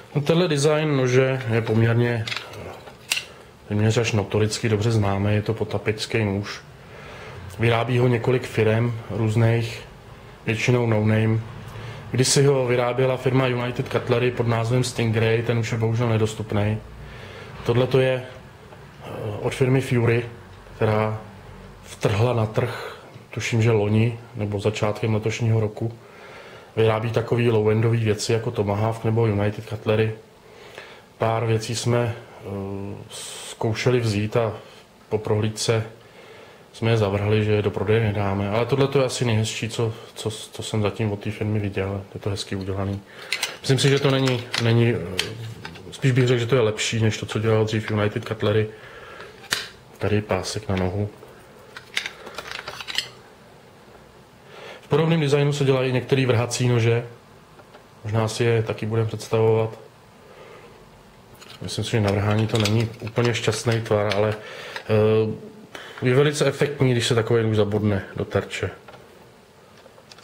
No, tenhle design nože je poměrně až notoricky dobře známý, je to potapeťský nůž. Vyrábí ho několik firem různých, většinou no-name. Kdysi ho vyráběla firma United Cutlery pod názvem Stingray, ten už je bohužel nedostupný. Tohle to je od firmy Fury, která vtrhla na trh, tuším, že loni nebo začátkem letošního roku. Vyrábí takový low-endový věci jako Tomahawk nebo United Cutlery. Pár věcí jsme zkoušeli vzít a po prohlídce jsme je zavrhli, že je do prodeje nedáme. Ale tohle to je asi nejhezčí, co jsem zatím od té firmy viděl. Je to hezky udělaný. Myslím si, že to není spíš bych řekl, že to je lepší, než to, co dělal dřív United Cutlery. Tady je pásek na nohu. V podobném designu se dělají některé vrhací nože. Možná si je taky budeme představovat. Myslím si, že na vrhání to není úplně šťastný tvar, ale je velice efektní, když se takový nůž zabodne do terče.